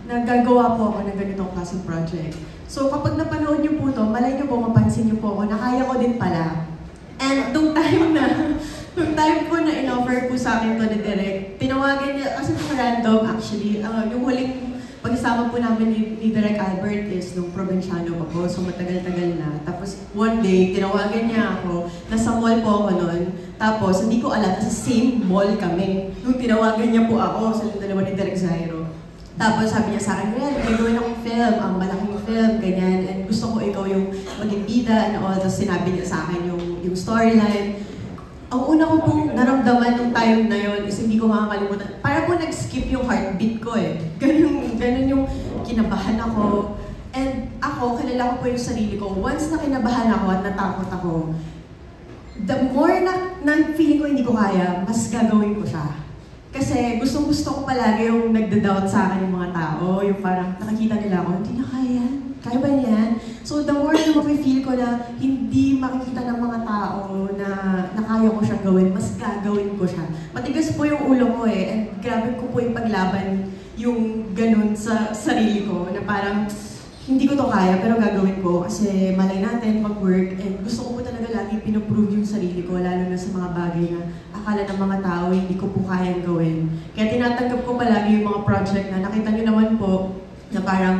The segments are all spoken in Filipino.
nagagawa po ako ng ganitong klaseng project. So kapag napanood niyo po to, malay niyo po, mapansin niyo po ako na kaya ko din pala. And nung time po na in-offer po sa akin to ni Direk, tinawagan niya, kasi po random actually, yung huling pag-isama po namin ni Direk Albert is nung probinsyano pa po, so matagal-tagal na. Tapos one day, tinawagan niya ako, nasa mall po ako noon, tapos hindi ko alam, nasa same mall kami. Nung tinawagan niya po ako sa dalawa ni Direk Zairo. Tapos sabi niya sa akin, well, gagawin akong film, ang malaking film, ganyan, and gusto ko ikaw yung maging bida and all. Tapos sinabi niya sa akin yung storyline. Ang una ko pong naramdaman nung time na yon is hindi ko makakalimutan. Para po nag-skip yung heartbeat ko eh. Ganun yung kinabahan ako. And ako, kilala ko po yung sarili ko. Once na kinabahan ako at natakot ako, the more na feeling ko hindi ko kaya, mas gagawin ko siya. Kasi gustong-gusto ko palagi yung nagda-doubt sa akin yung mga tao. Yung parang nakikita nila ako, hindi na kaya yan. Kaya ba yan? So the more na mafe-feel ko na hindi makikita ng mga tao na kaya ko siyang gawin, mas gagawin ko siya. Matigas po yung ulo ko eh, and grabe ko po yung paglaban yung ganun sa sarili ko, na parang hindi ko to kaya pero gagawin ko kasi malay natin mag-work, and gusto ko po talaga lagi pinoprove yung sarili ko, lalo na sa mga bagay na akala ng mga tao hindi ko po kayang gawin. Kaya tinatanggap ko palagi yung mga project na nakita nyo naman po na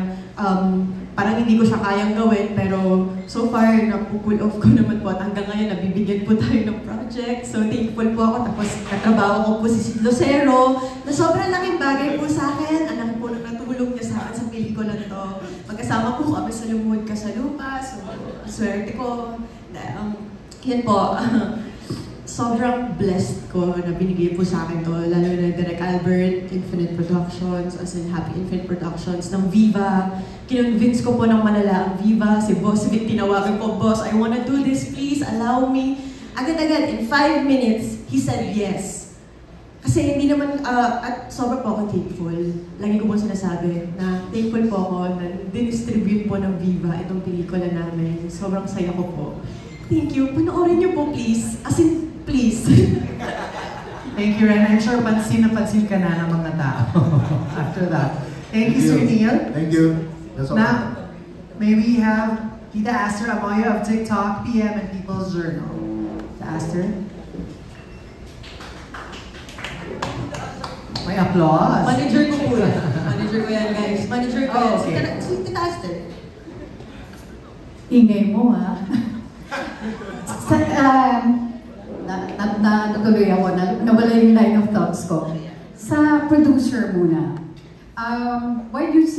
parang hindi ko siya kayang gawin, pero so far, napu-pull off ko naman po at hanggang ngayon, nabibigyan po tayo ng project. So thankful po ako. Tapos katrabaho ko po si Sid Lucero, na sobrang laking bagay po sa akin. Ang laki po nang natulong niya sa akin sa pelikula na to. Magkasama po kami sa Lumuhod Ka sa Lupa, so swerte ko. Yan po, sobrang blessed ko na binigay po sa akin to, lalo na Direk Albert, Infinite Productions, as in Happy Infinite Productions, ng Viva. Kinonvince ko po ng malala ang Viva, si Boss Vic, tinawagan ko, Boss, I wanna do this, please, allow me. Agad-agad, in 5 minutes, he said yes. Kasi hindi naman, at sobrang po ako thankful. Lagi ko po sinasabi na thankful po ako na dinistribute po ng Viva itong pelikula namin. Sobrang saya ko po. Thank you. Panoorin niyo po, please. As in, please. Thank you, Ren. I'm sure pansin na pansin ka na ng mga tao after that. Thank you, Sir Neil. Thank you. That's all. Now, may we have Tita Aster Amoyo of TikTok, PM, and People's Journal. Tita Aster. May applause. Manager ko po yan. Manager ko yan, guys. Manager ko yan. Okay. Si Tita Aster. Ingay mo, ha? Natuloy ako, nawala yung line of thoughts ko. Sa producer muna, why do you